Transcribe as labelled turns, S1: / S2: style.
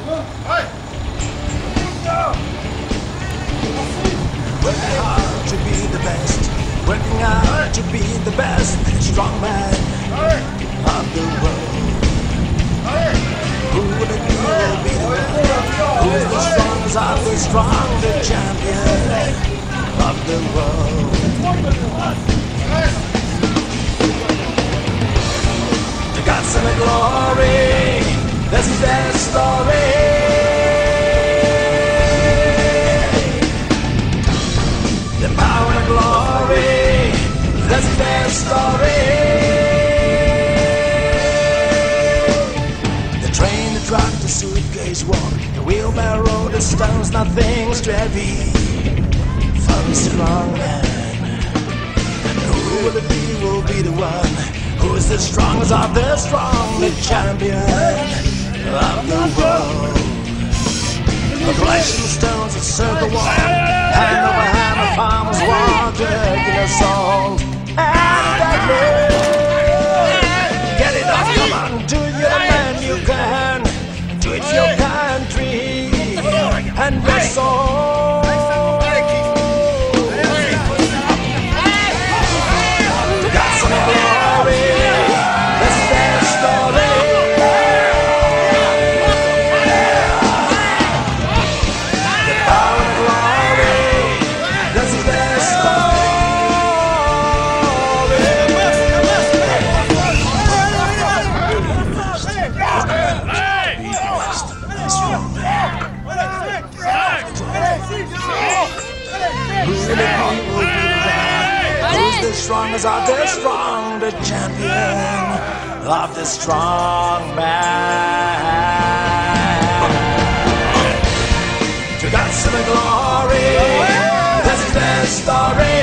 S1: Working hard to be the best, working hard to be the best, strong man of the world. Who will it be? Will be the one. Who's the strongest of the strong, the champion of the world. The gods and the glory, this is their story. The power and glory, this is their story. The train, the truck, the suitcase walk, the wheelbarrow, the stones, nothing's too heavy for the strong man. Who will it be? Will be the one. Who is the strongest of the strong, the champion of the world. The flashing stones that circle wall, hand over hand, the farmers walk, taking us all. And that get it off, come on, do it, you're the man, you can. Do it for your country and your soul. The gods and the glory, this is their story. The power and glory, this is their story. Who's the strongest of the strong, the champion of the strong man? To God's the glory, this is their story.